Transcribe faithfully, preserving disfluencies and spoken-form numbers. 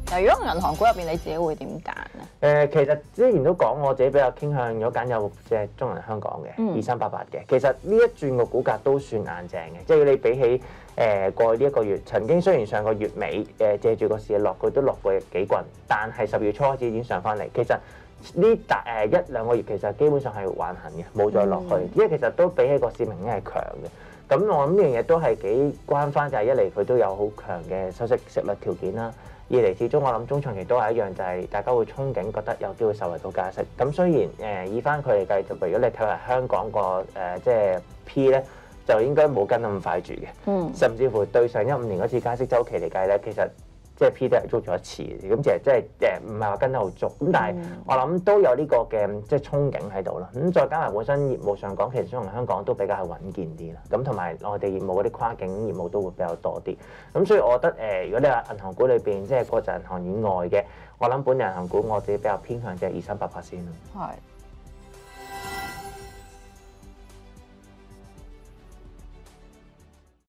嗱，如果銀行股入邊你自己會點揀咧？ 誒、其實之前都講，我自己比較傾向咗揀有即係中銀香港嘅二三八八嘅。其實呢一轉個股價都算硬淨嘅，即係你比起誒、呃、過去呢一個月，曾經雖然上個月尾誒、呃、借住個市落，佢都落過幾棍，但係十月初開始已經上翻嚟。其實呢大誒一兩個月其實基本上係橫行嘅，冇再落去，嗯、因為其實都比起個市明顯係強嘅。咁我諗呢樣嘢都係幾關翻，就係一嚟佢都有好強嘅收息息率條件啦。二嚟始終我諗中長期都係一樣，就係大家會憧憬覺得有機會受惠到加息。咁雖然誒、呃、以翻佢嚟計，就如果你睇下香港個誒即係 P 咧，就應該冇跟得咁快住嘅。嗯。甚至乎對上一五年嗰次加息週期嚟計咧，其實即係 P 都係捉咗一次嘅。咁其實即係誒唔係話跟得好足。咁但係我諗都有呢個嘅即係憧憬喺度啦。咁再加埋本身業務上講，其實中銀香港都比較係穩健啲啦。咁同埋內地業務嗰啲跨境業務都會比較多啲。咁所以我覺得誒、呃，如果你話銀行股裏邊即係國際銀行以外嘅，我諗本地銀行股我自己比較偏向就係二三八八先咯。 係。